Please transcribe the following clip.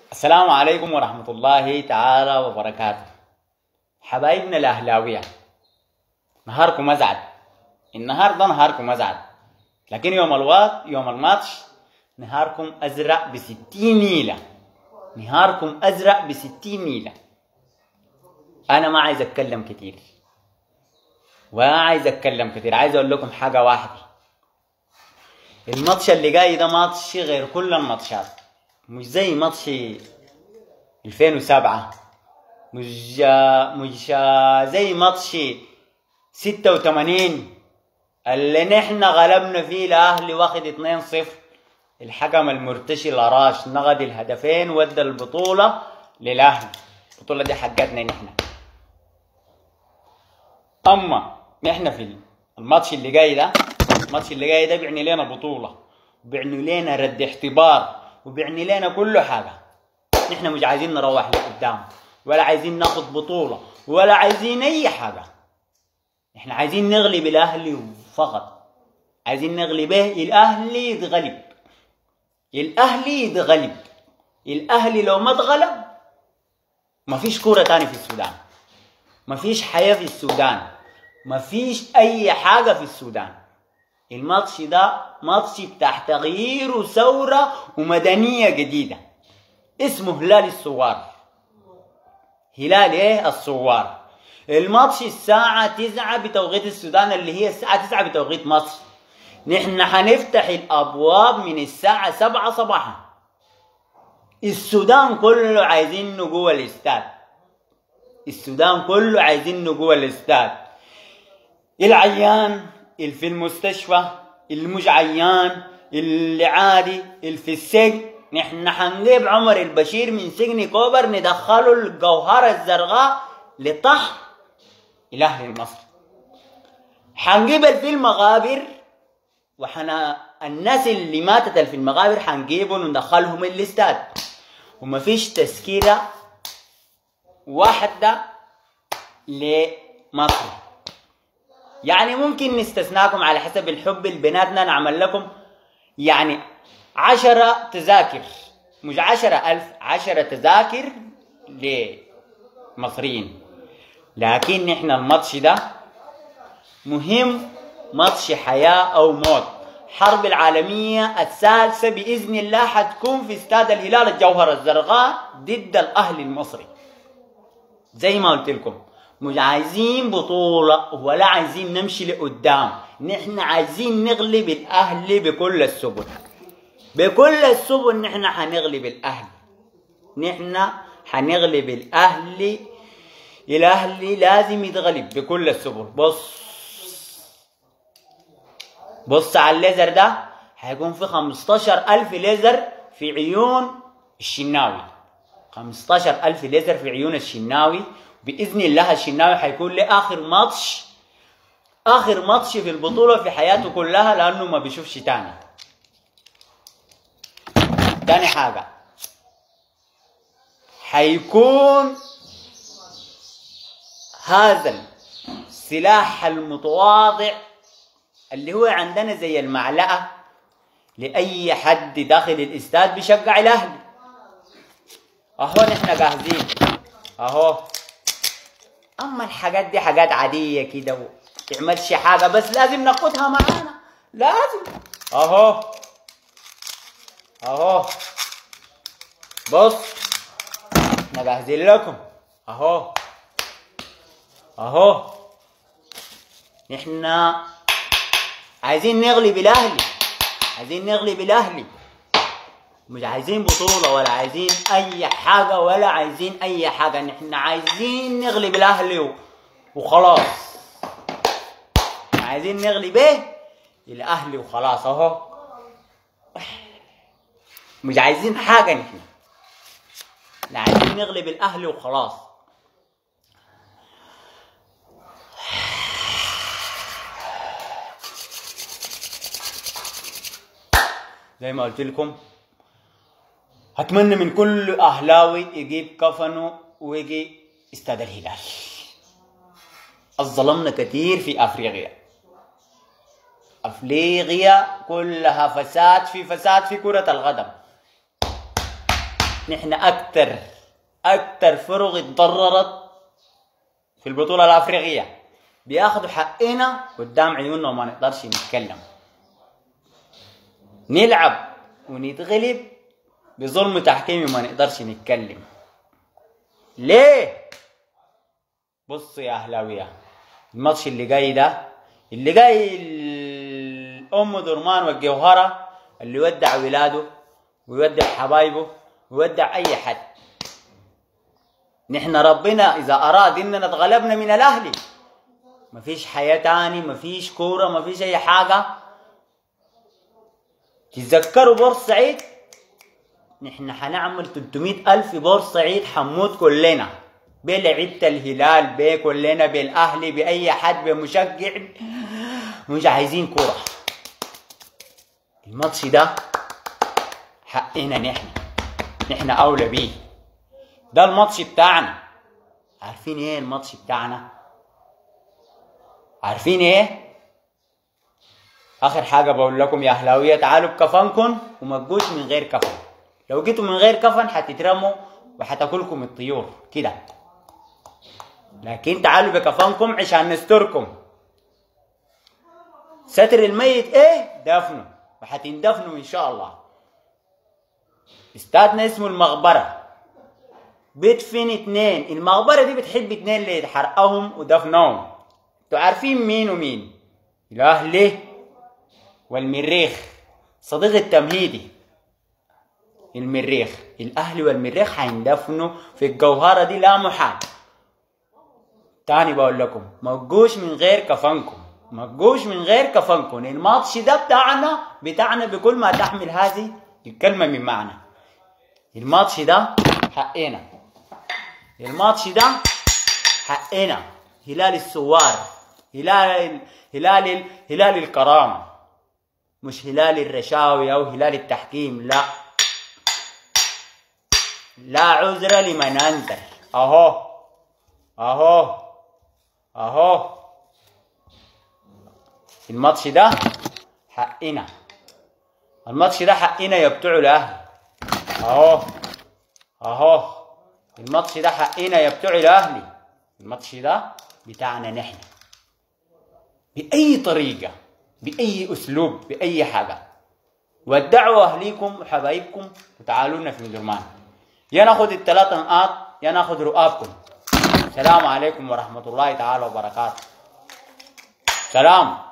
السلام عليكم ورحمة الله تعالى وبركاته. حبايبنا الأهلاوية، نهاركم أسعد. النهار ده نهاركم أسعد، لكن يوم الماتش نهاركم أزرق ب60 نيلة. نهاركم أزرق ب60 نيلة. أنا ما عايز أتكلم كتير عايز أقول لكم حاجة واحدة. الماتش اللي جاي ده ماتش غير كل الماتشات، مش زي ماتش 2007، مش زي ماتش 86 اللي نحن غلبنا فيه الأهلي واخد 2-0. الحكم المرتشي الأراش نغد الهدفين ودى البطولة للأهلي. البطولة دي حقتنا نحن. أما نحن في الماتش اللي جاي ده بيعني لنا بطولة، وبيعني لنا رد احتبار، وبيعني لنا كل حاجة. نحن مش عايزين نروح لقدام، ولا عايزين ناخد بطولة، ولا عايزين أي حاجة. نحن عايزين نغلب الأهلي فقط. عايزين نغلب الأهلي يتغلب. الأهلي لو ما اتغلب مفيش كورة تاني في السودان، مفيش حياة في السودان، مفيش أي حاجة في السودان. الماتش ده ماتش بتاع تغيير وثورة ومدنية جديدة، اسمه هلال الثوار. هلال الثوار. الماتش الساعة 9 بتوقيت السودان، اللي هي الساعة 9 بتوقيت مصر. نحن حنفتح الأبواب من الساعة 7 صباحا. السودان كله عايزينه جوه الاستاد. العيان اللي في المستشفى، اللي مش عيان، اللي عادي، اللي في السجن. نحن حنجيب عمر البشير من سجن كوبر ندخله الجوهرة الزرقاء لطحن الأهلي المصري. حنجيب في المغابر، الناس اللي ماتت في المغابر حنجيبهم وندخلهم الاستاد، ومفيش تذكرة واحدة لمصر. يعني ممكن نستثناكم على حسب الحب البناتنا، نعمل لكم يعني 10 تذاكر، مش 10,000، 10 تذاكر لمصريين. لكن نحن الماتش ده مهم، ماتش حياة أو موت. حرب العالمية الثالثة بإذن الله حتكون في استاد الهلال الجوهرة الزرقاء ضد الأهلي المصري. زي ما قلت لكم، مش عايزين بطولة ولا عايزين نمشي لقدام. نحن عايزين نغلب الأهلي بكل السبل. نحن حنغلب الأهلي. الأهلي لازم يتغلب بكل السبل. بص على الليزر ده، هيكون في 15,000 ليزر في عيون الشناوي. 15,000 ليزر في عيون الشناوي. بإذن الله الشناوي حيكون له آخر ماتش في البطولة في حياته كلها، لأنه ما بيشوفش تاني. تاني حاجة، حيكون هذا السلاح المتواضع اللي هو عندنا زي المعلقة لأي حد داخل الاستاد بيشجع الأهلي. أهو نحن جاهزين أهو. أما الحاجات دي حاجات عادية كده، تعملش حاجة، بس لازم ناخدها معانا، لازم. أهو بص، احنا جاهزين لكم. أهو نحن عايزين نغلب الأهلي. مش عايزين بطولة ولا عايزين أي حاجة نحن عايزين نغلب الأهلي وخلاص. عايزين نغلب الأهلي وخلاص. أهو مش عايزين حاجة، نحن عايزين نغلب الأهلي وخلاص. زي ما قلت لكم، أتمنى من كل أهلاوي يجيب كفنه ويجي استاد الهلال. الظلمنا كتير في أفريقيا كلها فساد في كرة القدم. نحن أكتر فرق اتضررت في البطولة الأفريقية، بياخدوا حقنا قدام عيوننا وما نقدرش نتكلم. نلعب ونتغلب بظلم تحكيمي ما نقدرش نتكلم. ليه؟ بصوا يا أهلاوية، الماتش اللي جاي ده، اللي جاي أم درمان والجوهرة، اللي يودع ولاده ويودع حبايبه ويودع أي حد. نحن ربنا إذا أراد إننا اتغلبنا من الأهلي، مفيش حياة تاني، مفيش كورة، مفيش أي حاجة. تتذكروا بورسعيد؟ نحن حنعمل 300,000 في بورسعيد، حنموت كلنا، بلعبة الهلال، بكلنا، بالأهلي، بأي حد، بمشجع، مش عايزين كورة. الماتش ده حقنا، نحن أولى بيه. ده الماتش بتاعنا. عارفين ايه الماتش بتاعنا؟ عارفين ايه؟ آخر حاجة بقول لكم يا أهلاوية، تعالوا بكفنكم وما تجوش من غير كفن. لو جيتوا من غير كفن حتترموا وحتاكلكم الطيور كده، لكن تعالوا بكفنكم عشان نستركم. ستر الميت ايه؟ دفنه، وحتندفنوا ان شاء الله. استادنا اسمه المغبرة، بدفن 2. المغبرة دي بتحب 2 اللي حرقهم ودفنهم. انتوا عارفين مين ومين؟ الأهلي والمريخ، صديق التمهيدي المريخ. الأهلي والمريخ حيندفنوا في الجوهرة دي لا محال. تاني بقول لكم، ما تجوش من غير كفنكم، ما تجوش من غير كفنكم. الماتش ده بتاعنا بكل ما تحمل هذه الكلمة من معنى. الماتش ده حقنا، الماتش ده حقنا. هلال الثوار، هلال الكرامة، مش هلال الرشاوي أو هلال التحكيم. لا، لا عذر لمن أنذر. أهو الماتش ده حقنا، الماتش ده حقنا يا بتوع الأهلي. أهو الماتش ده حقنا يا بتوع الأهلي. الماتش ده بتاعنا نحن، بأي طريقة، بأي أسلوب، بأي حاجة. ودعوا أهليكم وحبايبكم وتعالوا لنا في درمان، يا ناخد ال3 نقاط يا ناخد رؤابكم. السلام عليكم ورحمة الله تعالى وبركاته. سلام.